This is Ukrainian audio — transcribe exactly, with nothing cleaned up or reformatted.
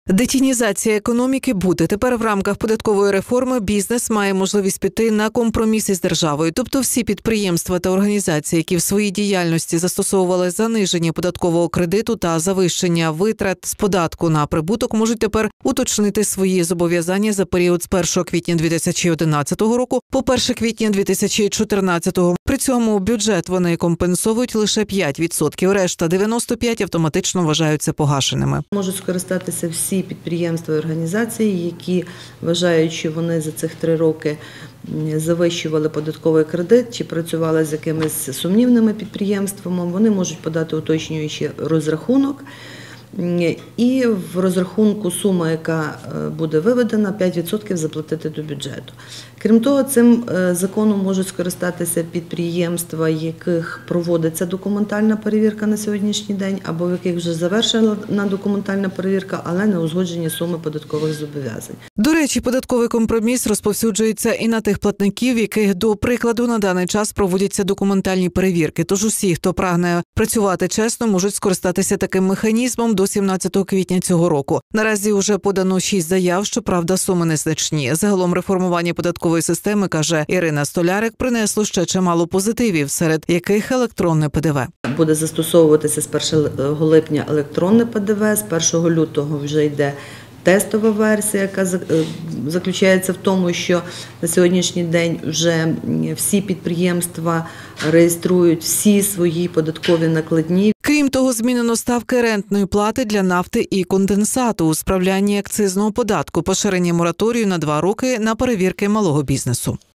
Детінізація економіки буде. Тепер в рамках податкової реформи бізнес має можливість піти на компроміс із державою. Тобто всі підприємства та організації, які в своїй діяльності застосовували заниження податкового кредиту та завищення витрат з податку на прибуток, можуть тепер уточнити свої зобов'язання за період з першого квітня дві тисячі одинадцятого року по перше квітня дві тисячі чотирнадцятого. При цьому бюджет вони компенсують лише п'ять відсотків, решта дев'яносто п'ять відсотків автоматично вважаються погашеними. Можуть скористатися всі підприємства і організації, які вважають, що вони за цих три роки завищували податковий кредит чи працювали з якимись сумнівними підприємствами, вони можуть подати уточнюючий розрахунок. І в розрахунку сума, яка буде виведена, п'ять відсотків заплатити до бюджету. Крім того, цим законом можуть скористатися підприємства, яких проводиться документальна перевірка на сьогоднішній день, або в яких вже завершена документальна перевірка, але не узгоджені суми податкових зобов'язань. До речі, податковий компроміс розповсюджується і на тих платників, яких, до прикладу, на даний час проводяться документальні перевірки. Тож усі, хто прагне працювати чесно, можуть скористатися таким механізмом до сімнадцятого квітня цього року. Наразі вже подано шість заяв, щоправда, суми незначні. Загалом реформування податкової системи, каже Ірина Столярик, принесло ще чимало позитивів, серед яких електронне Пе Де Ве. Буде застосовуватися з першого липня електронне Пе Де Ве, з першого лютого вже йде тестова версія, яка заключається в тому, що на сьогоднішній день вже всі підприємства реєструють всі свої податкові накладні. Крім того, змінено ставки рентної плати для нафти і конденсату у справлянні акцизного податку, поширення мораторію на два роки на перевірки малого бізнесу.